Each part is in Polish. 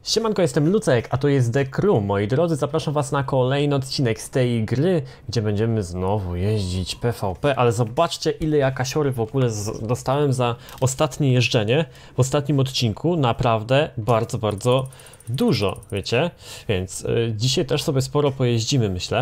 Siemanko, jestem Lucek, a to jest The Crew. Moi drodzy, zapraszam was na kolejny odcinek z tej gry, gdzie będziemy znowu jeździć PvP, ale zobaczcie, ile ja kasiory w ogóle dostałem za ostatnie jeżdżenie w ostatnim odcinku. Naprawdę bardzo dużo, wiecie? Więc dzisiaj też sobie sporo pojeździmy, myślę.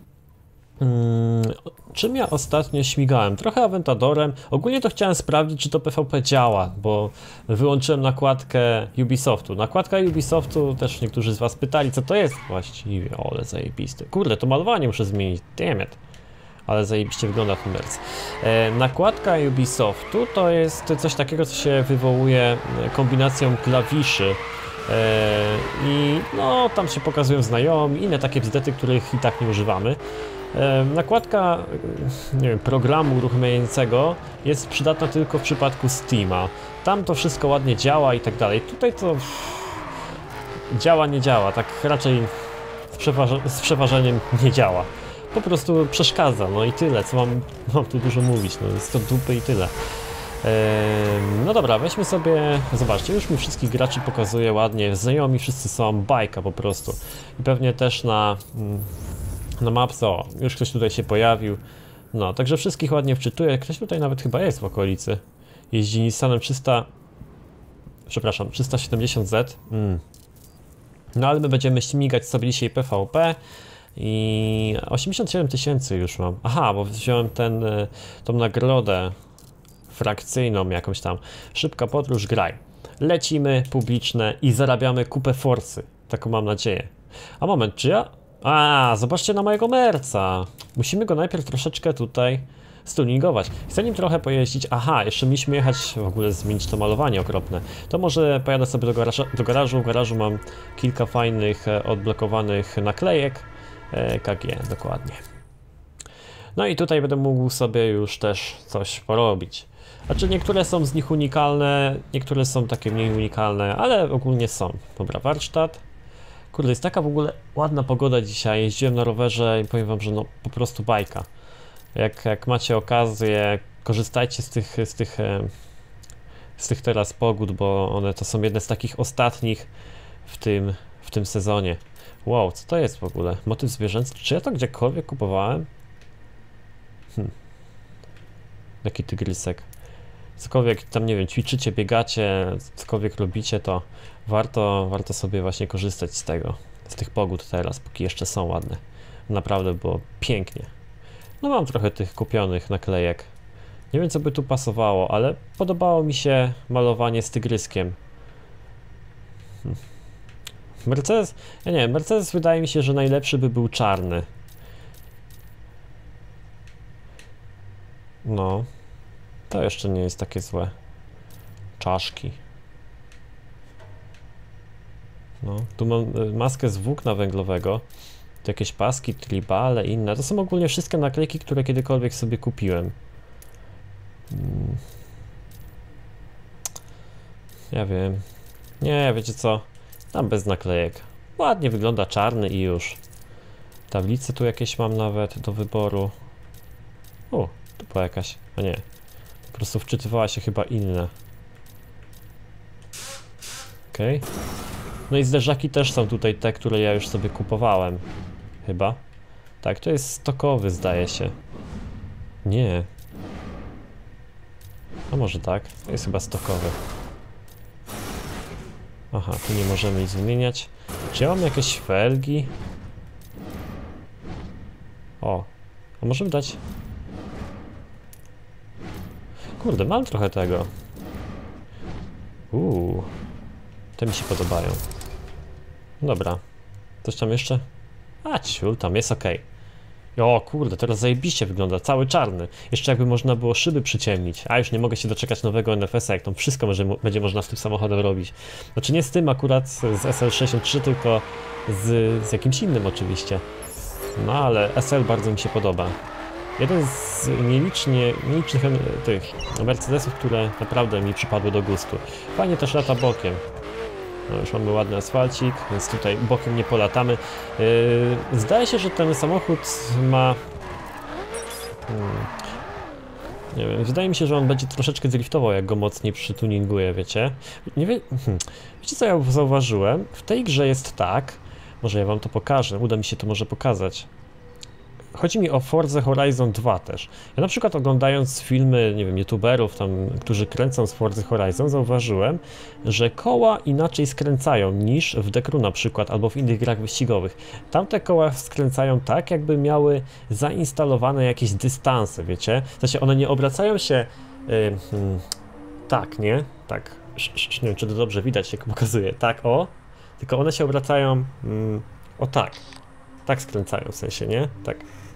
Czym ja ostatnio śmigałem? Trochę Aventadorem. Ogólnie to chciałem sprawdzić, czy to PvP działa, bo wyłączyłem nakładkę Ubisoftu. Nakładka Ubisoftu, też niektórzy z was pytali, co to jest właściwie. O, ale zajebiste. Kurde, to malowanie muszę zmienić. Damn it. Ale zajebiście wygląda ten Merc. Nakładka Ubisoftu to jest coś takiego, co się wywołuje kombinacją klawiszy. I no, tam się pokazują znajomi, inne takie bzdety, których i tak nie używamy. Nakładka, nie wiem, programu uruchamiającego jest przydatna tylko w przypadku Steama. Tam to wszystko ładnie działa i tak dalej. Tutaj to działa, nie działa, tak raczej z przeważeniem nie działa. Po prostu przeszkadza, no i tyle, co mam tu dużo mówić, no jest to dupy i tyle. No dobra, weźmy sobie, zobaczcie, już mi wszystkich graczy pokazuje ładnie, znajomi wszyscy są, bajka po prostu. I pewnie też na mapce, o, już ktoś tutaj się pojawił. No, także wszystkich ładnie wczytuję, ktoś tutaj nawet chyba jest w okolicy. Jeździ Nissanem 370Z. No ale my będziemy śmigać sobie dzisiaj PvP. I 87 000 już mam. Aha, bo wziąłem tą nagrodę frakcyjną jakąś tam. Szybka podróż, graj. Lecimy, publiczne i zarabiamy kupę forsy. Taką mam nadzieję. A moment, czy ja... zobaczcie na mojego Merca. Musimy go najpierw troszeczkę tutaj stuningować. Chcę nim trochę pojeździć. Aha, jeszcze mieliśmy jechać, w ogóle zmienić to malowanie okropne. To może pojadę sobie do garażu. W garażu mam kilka fajnych, odblokowanych naklejek. KG, dokładnie. No i tutaj będę mógł sobie już też coś porobić. Znaczy niektóre są z nich unikalne, niektóre są takie mniej unikalne, ale ogólnie są. Dobra, warsztat. Kurde, jest taka w ogóle ładna pogoda dzisiaj. Jeździłem na rowerze i powiem wam, że no po prostu bajka. Jak macie okazję, korzystajcie z tych teraz pogód, bo one to są jedne z takich ostatnich w tym sezonie. Wow, co to jest w ogóle? Motyw zwierzęcy? Czy ja to gdziekolwiek kupowałem? Taki tygrysek. Cokolwiek tam, nie wiem, ćwiczycie, biegacie, cokolwiek robicie, to warto sobie właśnie korzystać z tych pogód teraz, póki jeszcze są ładne. Naprawdę było pięknie. No mam trochę tych kupionych naklejek. Nie wiem, co by tu pasowało, ale podobało mi się malowanie z tygryskiem. Mercedes, ja nie wiem, Mercedes wydaje mi się, że najlepszy by był czarny. No. To jeszcze nie jest takie złe. Czaszki. No, tu mam maskę z włókna węglowego. Tu jakieś paski, tribale, inne. To są ogólnie wszystkie naklejki, które kiedykolwiek sobie kupiłem. Ja wiem. Nie, wiecie co? Tam bez naklejek. Ładnie wygląda czarny i już. Tablice tu jakieś mam nawet do wyboru. O, tu była jakaś... A nie. Po prostu wczytywała się chyba inne. Okej. No i zderzaki też są tutaj te, które ja już sobie kupowałem. Chyba. Tak, to jest stokowy, zdaje się. Nie. A może tak? To jest chyba stokowy. Aha, tu nie możemy ich zmieniać. Czy ja mam jakieś felgi? O. A możemy dać... Kurde, mam trochę tego. Te mi się podobają. Dobra. Coś tam jeszcze? Ciul, tam jest ok. O kurde, teraz zajebiście wygląda, cały czarny. Jeszcze jakby można było szyby przyciemnić. Już nie mogę się doczekać nowego NFS-a, jak to wszystko będzie można z tym samochodem robić. Znaczy nie z tym akurat, z SL63, tylko z jakimś innym oczywiście. No ale SL bardzo mi się podoba. Jeden z nielicznych tych Mercedesów, które naprawdę mi przypadły do gustu. Fajnie też lata bokiem. No już mamy ładny asfalcik, więc tutaj bokiem nie polatamy. Zdaje się, że ten samochód ma Nie wiem, wydaje mi się, że on będzie troszeczkę driftował, jak go mocniej przytuninguję, wiecie? Nie wie... Wiecie co ja zauważyłem? W tej grze jest tak, może ja wam to pokażę, uda mi się to może pokazać. Chodzi mi o Forza Horizon 2 też. Ja na przykład oglądając filmy, nie wiem, youtuberów tam, którzy kręcą z Forza Horizon, zauważyłem, że koła inaczej skręcają niż w Dekru na przykład, albo w innych grach wyścigowych. Tamte koła skręcają tak, jakby miały zainstalowane jakieś dystanse, wiecie? W sensie one nie obracają się tak, nie? Tak. Nie wiem, czy to dobrze widać, jak pokazuję. Tak, o. Tylko one się obracają o tak. Tak skręcają, w sensie, nie? Tak.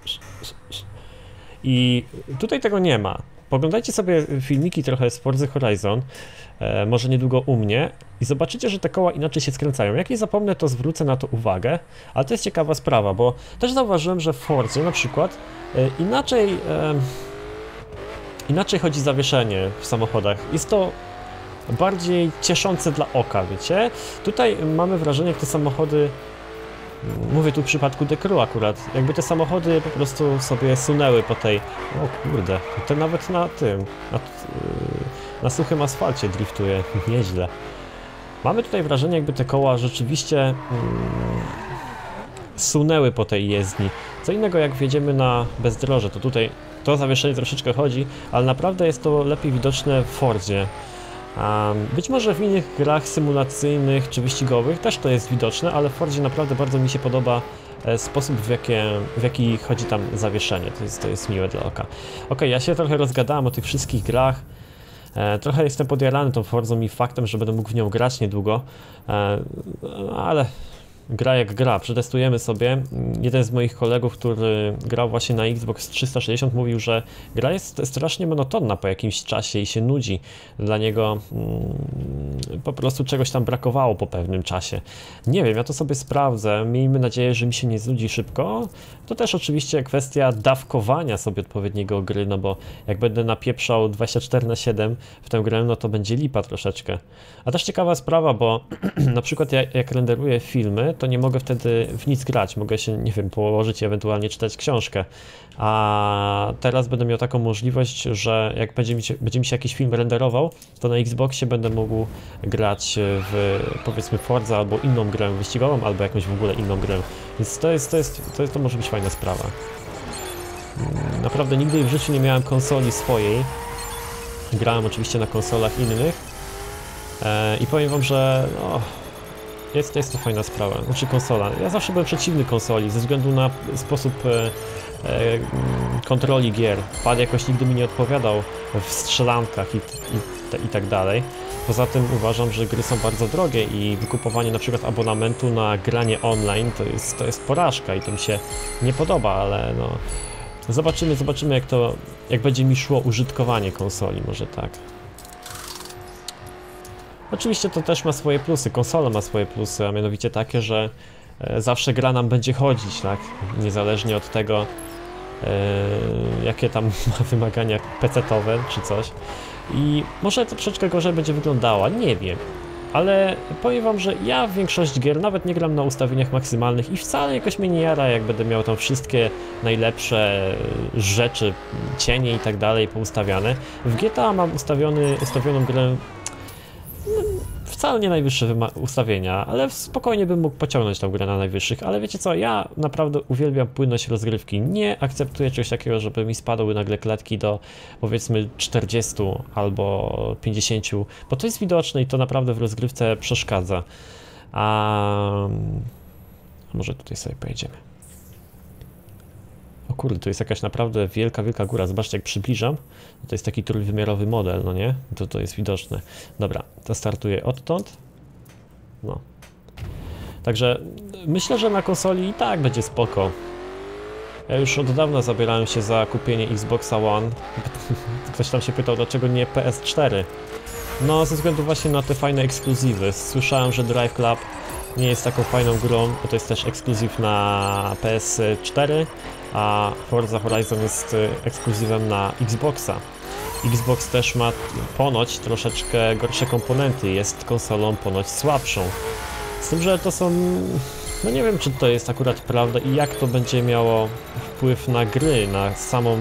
I tutaj tego nie ma. Poglądajcie sobie filmiki trochę z Forza Horizon, może niedługo u mnie, i zobaczycie, że te koła inaczej się skręcają. Jak nie zapomnę, to zwrócę na to uwagę, ale to jest ciekawa sprawa, bo też zauważyłem, że w Forzie na przykład inaczej chodzi zawieszenie w samochodach. Jest to bardziej cieszące dla oka, wiecie? Tutaj mamy wrażenie, jak te samochody, mówię tu w przypadku Dekru akurat, jakby te samochody po prostu sobie sunęły po tej... O kurde, to nawet na tym, na suchym asfalcie driftuje, nieźle. Mamy tutaj wrażenie, jakby te koła rzeczywiście sunęły po tej jezdni. Co innego jak wjedziemy na bezdroże, to tutaj to zawieszenie troszeczkę chodzi, ale naprawdę jest to lepiej widoczne w Fordzie. Być może w innych grach symulacyjnych czy wyścigowych też to jest widoczne, ale w Fordzie naprawdę bardzo mi się podoba sposób, w jaki chodzi tam zawieszenie. To jest miłe dla oka. Okej, ja się trochę rozgadałem o tych wszystkich grach. Trochę jestem podjarany tą Forzą i faktem, że będę mógł w nią grać niedługo, ale gra jak gra, przetestujemy sobie. Jeden z moich kolegów, który grał właśnie na Xbox 360, mówił, że gra jest strasznie monotonna po jakimś czasie i się nudzi. Dla niego po prostu czegoś tam brakowało po pewnym czasie. Nie wiem, ja to sobie sprawdzę, miejmy nadzieję, że mi się nie znudzi szybko. To też oczywiście kwestia dawkowania sobie odpowiedniego gry, no bo jak będę napieprzał 24/7 w tę grę, no to będzie lipa troszeczkę. A też ciekawa sprawa, bo na przykład jak renderuję filmy, to nie mogę wtedy w nic grać, mogę się, nie wiem, położyć i ewentualnie czytać książkę. A teraz będę miał taką możliwość, że jak będzie mi się jakiś film renderował, to na Xboxie będę mógł grać w, powiedzmy, Forza albo inną grę wyścigową, albo jakąś w ogóle inną grę. Więc to może być fajna sprawa. Naprawdę nigdy w życiu nie miałem konsoli swojej. Grałem oczywiście na konsolach innych. I powiem wam, że no, jest to fajna sprawa, znaczy konsola. Ja zawsze byłem przeciwny konsoli ze względu na sposób kontroli gier. Pad jakoś nigdy mi nie odpowiadał w strzelankach i tak dalej. Poza tym uważam, że gry są bardzo drogie i wykupowanie na przykład abonamentu na granie online to jest porażka i to mi się nie podoba, ale no zobaczymy jak będzie mi szło użytkowanie konsoli, może tak. Oczywiście to też ma swoje plusy, konsola ma swoje plusy, a mianowicie takie, że zawsze gra nam będzie chodzić, tak? Niezależnie od tego, jakie tam ma wymagania PC-towe czy coś. I może to troszeczkę gorzej będzie wyglądała, nie wiem. Ale powiem wam, że ja w większość gier nawet nie gram na ustawieniach maksymalnych i wcale jakoś mnie nie jara, jak będę miał tam wszystkie najlepsze rzeczy, cienie i tak dalej poustawiane. W GTA mam ustawioną grę wcale nie najwyższe ustawienia, ale spokojnie bym mógł pociągnąć tą grę na najwyższych, ale wiecie co, ja naprawdę uwielbiam płynność rozgrywki, nie akceptuję czegoś takiego, żeby mi spadły nagle klatki do powiedzmy 40 albo 50, bo to jest widoczne i to naprawdę w rozgrywce przeszkadza. A może tutaj sobie pojedziemy. O kurde, to jest jakaś naprawdę wielka góra. Zobaczcie, jak przybliżam. To jest taki trójwymiarowy model, no nie? To jest widoczne. Dobra, to startuję odtąd. No. Także myślę, że na konsoli i tak będzie spoko. Ja już od dawna zabierałem się za kupienie Xboxa One. Ktoś tam się pytał, dlaczego nie PS4. No, ze względu właśnie na te fajne ekskluzywy. Słyszałem, że Drive Club nie jest taką fajną grą, bo to jest też ekskluzyw na PS4, a Forza Horizon jest ekskluzywem na Xboxa. Xbox też ma ponoć troszeczkę gorsze komponenty, jest konsolą ponoć słabszą. Z tym, że to są... no nie wiem, czy to jest akurat prawda i jak to będzie miało wpływ na gry, na samą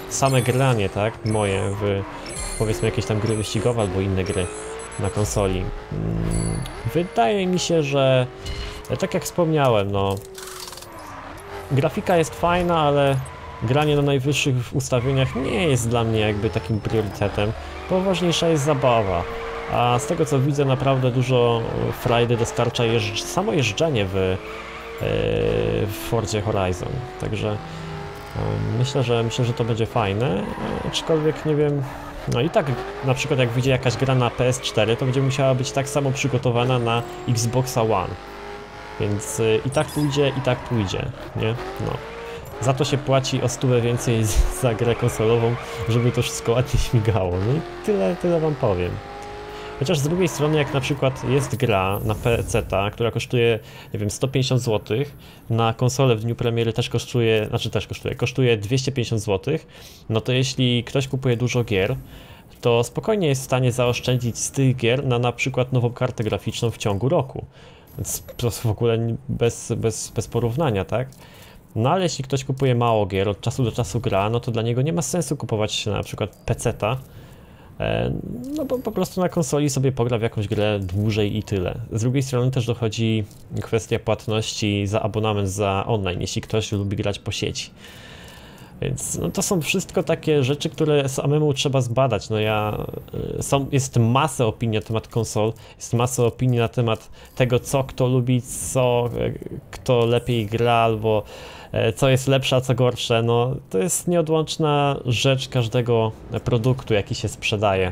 same granie, tak, moje w powiedzmy jakieś tam gry wyścigowe albo inne gry na konsoli. Wydaje mi się, że tak jak wspomniałem, no grafika jest fajna, ale granie na najwyższych ustawieniach nie jest dla mnie jakby takim priorytetem, bo ważniejsza jest zabawa. A z tego co widzę, naprawdę dużo frajdy dostarcza samo jeżdżenie w Forzie Horizon. Także myślę, że to będzie fajne, aczkolwiek nie wiem. No i tak na przykład jak wyjdzie jakaś gra na PS4, to będzie musiała być tak samo przygotowana na Xboxa One. Więc i tak pójdzie, nie? No. Za to się płaci o 100 więcej za grę konsolową, żeby to wszystko ładnie śmigało. No i tyle wam powiem. Chociaż z drugiej strony, jak na przykład jest gra na PC-ta, która kosztuje, nie wiem, 150 zł, na konsolę w dniu premiery kosztuje 250 zł, no to jeśli ktoś kupuje dużo gier, to spokojnie jest w stanie zaoszczędzić z tych gier na przykład nową kartę graficzną w ciągu roku. Więc to w ogóle bez porównania, tak? No ale jeśli ktoś kupuje mało gier, od czasu do czasu gra, no to dla niego nie ma sensu kupować na przykład PC-ta, no bo po prostu na konsoli sobie pogra w jakąś grę dłużej i tyle. Z drugiej strony też dochodzi kwestia płatności za abonament za online, jeśli ktoś lubi grać po sieci. Więc no to są wszystko takie rzeczy, które samemu trzeba zbadać. No jest masę opinii na temat konsol, jest masę opinii na temat tego, co kto lubi, kto lepiej gra, albo co jest lepsze, a co gorsze. No to jest nieodłączna rzecz każdego produktu, jaki się sprzedaje.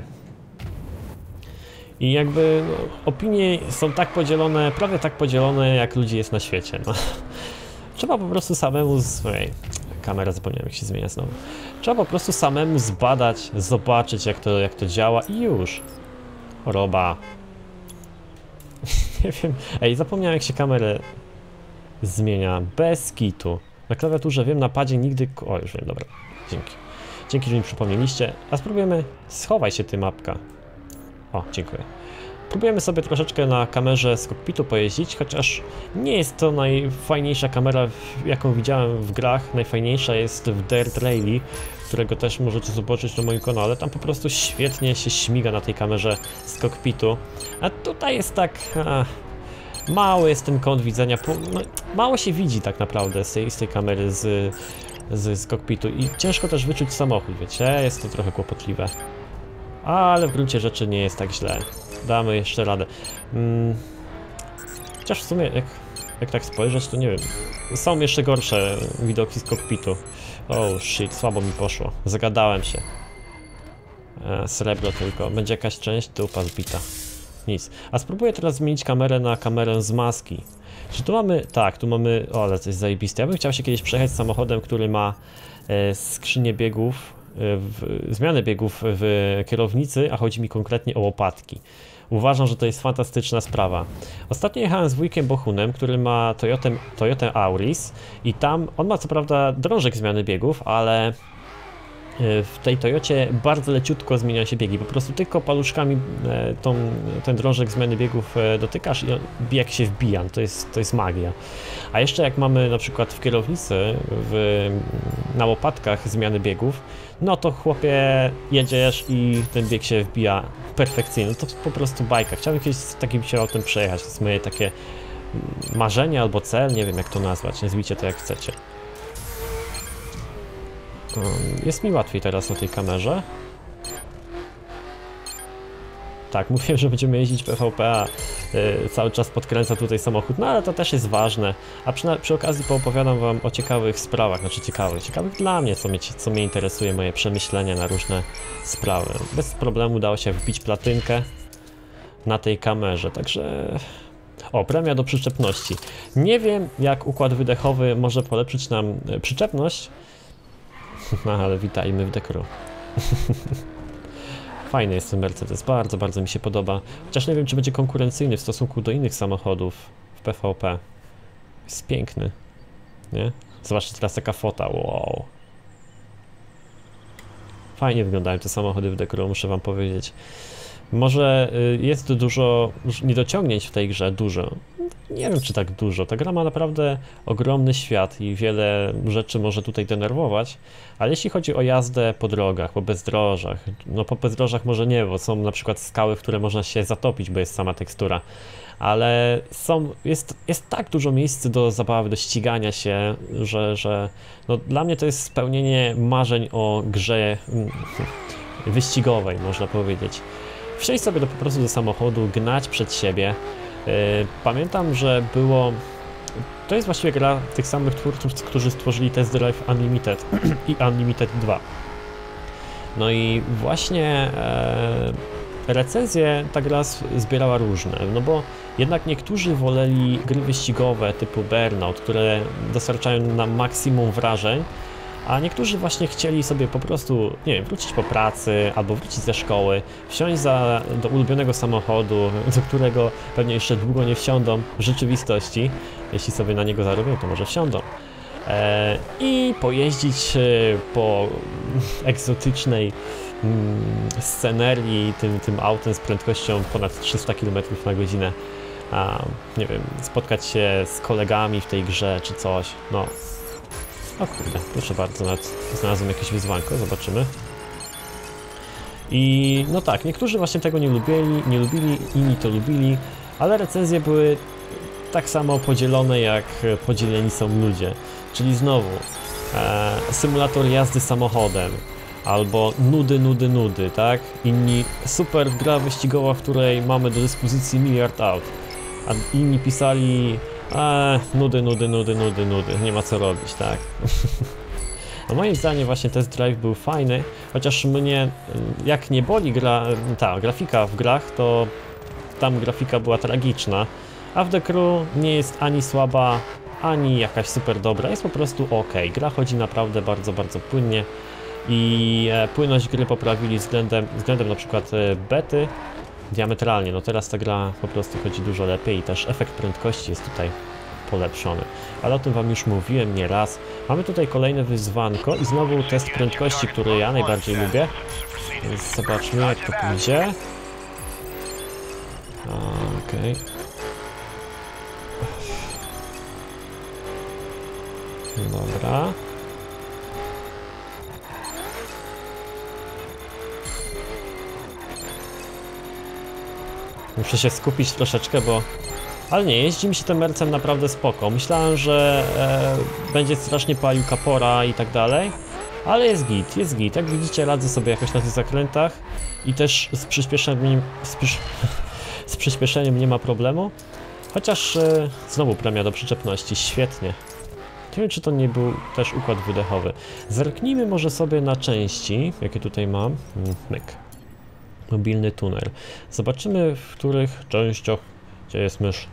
I jakby opinie są tak podzielone, prawie tak podzielone, jak ludzi jest na świecie. No. Trzeba po prostu samemu kamera, zapomniałem jak się zmienia znowu. Trzeba po prostu samemu zbadać, zobaczyć jak to działa i już. Choroba. Nie wiem. Ej, zapomniałem jak się kamerę zmienia. Bez kitu. Na klawiaturze wiem, na padzie nigdy... O, już wiem, dobra. Dzięki. Dzięki, że mi przypomnieliście. A spróbujemy... Schowaj się, ty mapka. O, dziękuję. Próbujemy sobie troszeczkę na kamerze z kokpitu pojeździć, chociaż nie jest to najfajniejsza kamera, jaką widziałem w grach. Najfajniejsza jest w Dirt Rally, którego też możecie zobaczyć na moim kanale. Tam po prostu świetnie się śmiga na tej kamerze z kokpitu. A tutaj jest tak... mały jest ten kąt widzenia, no, mało się widzi tak naprawdę z tej kamery z kokpitu i ciężko też wyczuć samochód, wiecie, jest to trochę kłopotliwe. Ale w gruncie rzeczy nie jest tak źle. Damy jeszcze radę. Chociaż w sumie, jak tak spojrzeć, to nie wiem. Są jeszcze gorsze widoki z kokpitu. Oh shit, słabo mi poszło. Zagadałem się. Srebro tylko. Będzie jakaś część, dupa zbita. Nic. A spróbuję teraz zmienić kamerę na kamerę z maski. Czy tu mamy... Tak, tu mamy... O, ale coś zajebiste. Ja bym chciał się kiedyś przejechać samochodem, który ma skrzynię biegów, zmianę biegów w kierownicy, a chodzi mi konkretnie o łopatki. Uważam, że to jest fantastyczna sprawa. Ostatnio jechałem z wujkiem Bohunem, który ma Toyotę Auris i tam, on ma co prawda drążek zmiany biegów, ale w tej Toyocie bardzo leciutko zmieniają się biegi, po prostu tylko paluszkami ten drążek zmiany biegów dotykasz i bieg się wbija, to jest magia. A jeszcze jak mamy na przykład w kierownicy, na łopatkach zmiany biegów, no to chłopie jedziesz i ten bieg się wbija perfekcyjnie, to po prostu bajka. Chciałbym kiedyś z takim się autem przejechać, to jest moje takie marzenie albo cel, nie wiem jak to nazwać, nazwijcie to jak chcecie. Jest mi łatwiej teraz na tej kamerze. Tak, mówiłem, że będziemy jeździć PvP, a cały czas podkręca tutaj samochód, no ale to też jest ważne. A przy okazji poopowiadam wam o ciekawych sprawach, znaczy ciekawych dla mnie, co mnie interesuje, moje przemyślenia na różne sprawy. Bez problemu udało się wbić platynkę na tej kamerze, także... O, premia do przyczepności. Nie wiem, jak układ wydechowy może polepszyć nam przyczepność. No ale witajmy w Dekru. Fajny jest ten Mercedes, bardzo mi się podoba. Chociaż nie wiem, czy będzie konkurencyjny w stosunku do innych samochodów w PvP. Jest piękny, nie? Zobaczcie teraz taka fota, wow. Fajnie wyglądają te samochody w Dekru, muszę wam powiedzieć. Może jest dużo niedociągnięć w tej grze, dużo. nie wiem czy tak dużo. Ta gra ma naprawdę ogromny świat i wiele rzeczy może tutaj denerwować, ale jeśli chodzi o jazdę po drogach, po bezdrożach, no po bezdrożach może nie, bo są na przykład skały, w które można się zatopić, bo jest sama tekstura, ale jest tak dużo miejsc do zabawy, do ścigania się, że no, dla mnie to jest spełnienie marzeń o grze wyścigowej, można powiedzieć. Wsiąść sobie po prostu do samochodu, gnać przed siebie. Pamiętam, że to jest właściwie gra tych samych twórców, którzy stworzyli Test Drive Unlimited i Unlimited 2. No i właśnie recenzje ta gra zbierała różne, no bo jednak niektórzy woleli gry wyścigowe typu Burnout, które dostarczają nam maksimum wrażeń, a niektórzy właśnie chcieli sobie po prostu, nie wiem, wrócić po pracy albo wrócić ze szkoły, wsiąść do ulubionego samochodu, do którego pewnie jeszcze długo nie wsiądą w rzeczywistości. Jeśli sobie na niego zarobią, to może wsiądą. I pojeździć po egzotycznej scenerii tym autem z prędkością ponad 300 km na godzinę. Nie wiem, spotkać się z kolegami w tej grze czy coś, no. O kurde, proszę bardzo, nawet znalazłem jakieś wyzwanko, zobaczymy. I no tak, niektórzy właśnie tego nie lubili, inni to lubili, ale recenzje były tak samo podzielone, jak podzieleni są ludzie. Czyli znowu, symulator jazdy samochodem, albo nudy, tak? Inni, super gra wyścigowa, w której mamy do dyspozycji miliard aut. A inni pisali, nudy, nie ma co robić, tak? A moim zdaniem właśnie Test Drive był fajny, chociaż mnie, jak nie boli ta grafika w grach, to tam grafika była tragiczna, a w The Crew nie jest ani słaba, ani jakaś super dobra, jest po prostu ok. Gra chodzi naprawdę bardzo, bardzo płynnie i płynność gry poprawili względem na przykład bety diametralnie. No teraz ta gra po prostu chodzi dużo lepiej i też efekt prędkości jest tutaj polepszony. Ale o tym wam już mówiłem nieraz. Mamy tutaj kolejne wyzwanko i znowu test prędkości, który ja najbardziej lubię. Więc zobaczmy jak to pójdzie. Okej. Dobra. Muszę się skupić troszeczkę, bo... Ale nie, jeździ mi się tym Mercem naprawdę spoko. Myślałem, że będzie strasznie palił kapora i tak dalej. Ale jest git. Jak widzicie, radzę sobie jakoś na tych zakrętach. I też z przyspieszeniem nie ma problemu. Chociaż znowu premia do przyczepności, świetnie. Nie wiem, czy to nie był też układ wydechowy. Zerknijmy może sobie na części, jakie tutaj mam. Myk. Mobilny tunel. Zobaczymy, w których częściach... Gdzie jest mysz?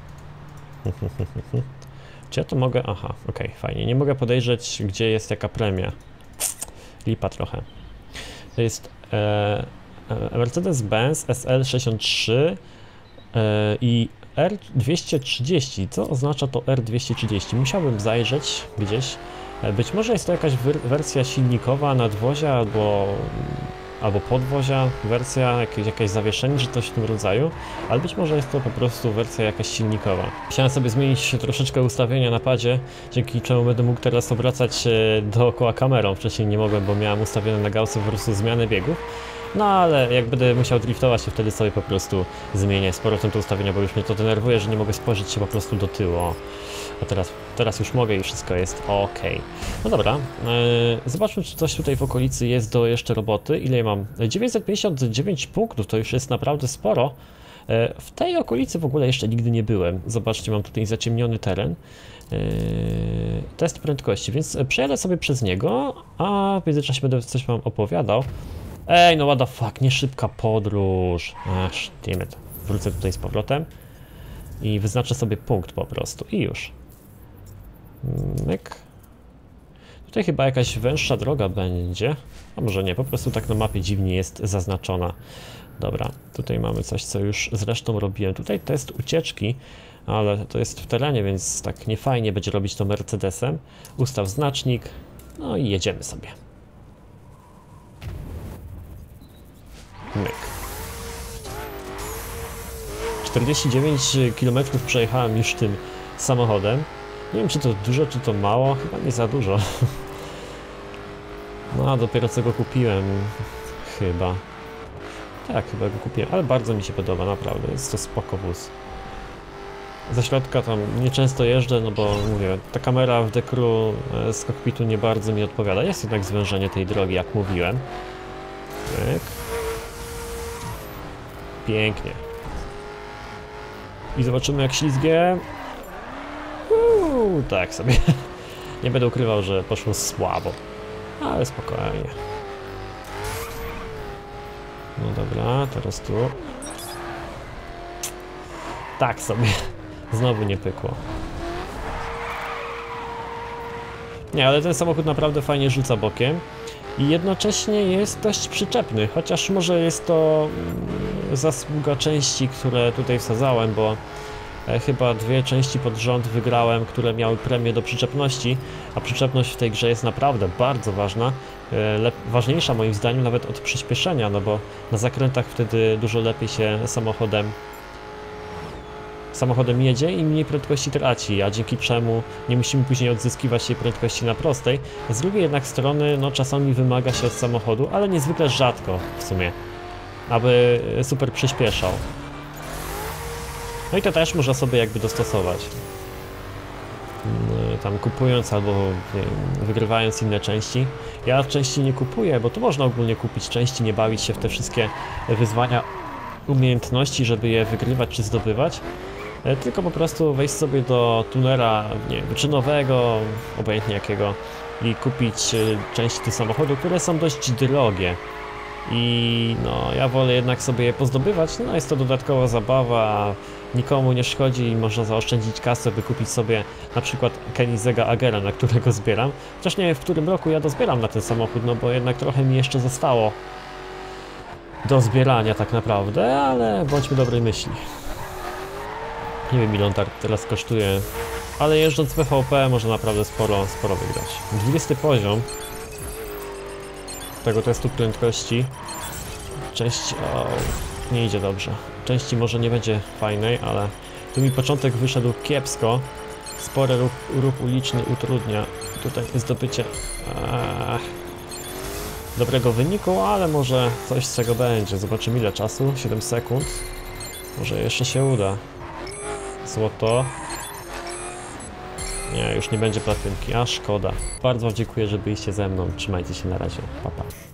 Czy ja to mogę? Aha, okej, fajnie. Nie mogę podejrzeć, gdzie jest jaka premia. Lipa trochę. To jest Mercedes-Benz SL63 i R230. Co oznacza to R230? Musiałbym zajrzeć gdzieś. Być może jest to jakaś wersja silnikowa, nadwozia albo podwozia, wersja, jakieś zawieszenie czy coś w tym rodzaju, ale być może jest to po prostu wersja jakaś silnikowa. Chciałem sobie zmienić troszeczkę ustawienia na padzie, dzięki czemu będę mógł teraz obracać się dookoła kamerą. Wcześniej nie mogłem, bo miałem ustawione na gałce po prostu zmianę biegów. No ale jak będę musiał driftować, to wtedy sobie po prostu zmienię z powrotem te ustawienia, bo już mnie to denerwuje, że nie mogę spojrzeć się po prostu do tyłu. A teraz już mogę i wszystko jest ok. No dobra, zobaczmy, czy coś tutaj w okolicy jest do jeszcze roboty. Ile ja mam? 959 punktów, to już jest naprawdę sporo. W tej okolicy w ogóle jeszcze nigdy nie byłem. Zobaczcie, mam tutaj zaciemniony teren. Test prędkości, więc przejadę sobie przez niego, a w międzyczasie będę coś wam opowiadał. Ej, no what the fuck, nie szybka podróż. Aż, dammit. Wrócę tutaj z powrotem i wyznaczę sobie punkt po prostu i już. Myk. Tutaj chyba jakaś węższa droga będzie, a może nie, po prostu tak na mapie dziwnie jest zaznaczona. Dobra, tutaj mamy coś, co już zresztą robiłem. Tutaj test ucieczki, ale to jest w terenie, więc tak niefajnie będzie robić to Mercedesem. Ustaw znacznik, no i jedziemy sobie. Myk. 49 km przejechałem już tym samochodem. Nie wiem, czy to dużo, czy to mało. Chyba nie za dużo. No a dopiero co go kupiłem. Chyba. Tak, chyba go kupiłem, ale bardzo mi się podoba, naprawdę. Jest to spoko wóz. Ze środka tam nieczęsto jeżdżę, no bo mówię, ta kamera w dekru z kokpitu nie bardzo mi odpowiada. Jest jednak zwężenie tej drogi, jak mówiłem. Tak. Pięknie. I zobaczymy, jak ślizgie. Tak sobie. Nie będę ukrywał, że poszło słabo. Ale spokojnie. No dobra, teraz tu. Tak sobie. Znowu nie pykło. Nie, ale ten samochód naprawdę fajnie rzuca bokiem. I jednocześnie jest dość przyczepny, chociaż może jest to zasługa części, które tutaj wsadzałem, bo chyba 2 części pod rząd wygrałem, które miały premię do przyczepności, a przyczepność w tej grze jest naprawdę bardzo ważna, ważniejsza moim zdaniem nawet od przyspieszenia, no bo na zakrętach wtedy dużo lepiej się samochodem jedzie i mniej prędkości traci, a dzięki czemu nie musimy później odzyskiwać tej prędkości na prostej. Z drugiej jednak strony, no czasami wymaga się od samochodu, ale niezwykle rzadko w sumie, aby super przyspieszał. No i to też można sobie jakby dostosować. Tam kupując albo nie wiem, wygrywając inne części. Ja części nie kupuję, bo tu można ogólnie kupić części, nie bawić się w te wszystkie wyzwania umiejętności, żeby je wygrywać czy zdobywać. Tylko po prostu wejść sobie do tunera, nie wiem, wyczynowego, obojętnie jakiego, i kupić części tych samochodów, które są dość drogie. I no, ja wolę jednak sobie je pozdobywać, no jest to dodatkowa zabawa, nikomu nie szkodzi i można zaoszczędzić kasę, by kupić sobie na przykład Koenigsegga Agera, na którego zbieram. Chociaż nie wiem, w którym roku ja dozbieram na ten samochód, no bo jednak trochę mi jeszcze zostało do zbierania tak naprawdę, ale bądźmy dobrej myśli. Nie wiem, ile on teraz kosztuje, ale jeżdżąc w PvP można naprawdę sporo wygrać. 20 poziom tego testu prędkości. Część nie idzie dobrze. Części może nie będzie fajnej, ale tu mi początek wyszedł kiepsko. Spory ruch uliczny utrudnia tutaj zdobycie dobrego wyniku, ale może coś z tego będzie. Zobaczymy, ile czasu. 7 sekund. Może jeszcze się uda. Złoto. Nie, już nie będzie platynki, a szkoda. Bardzo dziękuję, że byliście ze mną. Trzymajcie się, na razie. Pa, pa.